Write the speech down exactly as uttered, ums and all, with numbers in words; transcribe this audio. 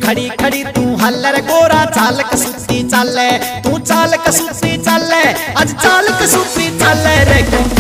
खड़ी खड़ी तू हल्लर गोरा चाल कसूती चाले, तू चाल कसूती चाले, आज चाल कसूती चाले रे।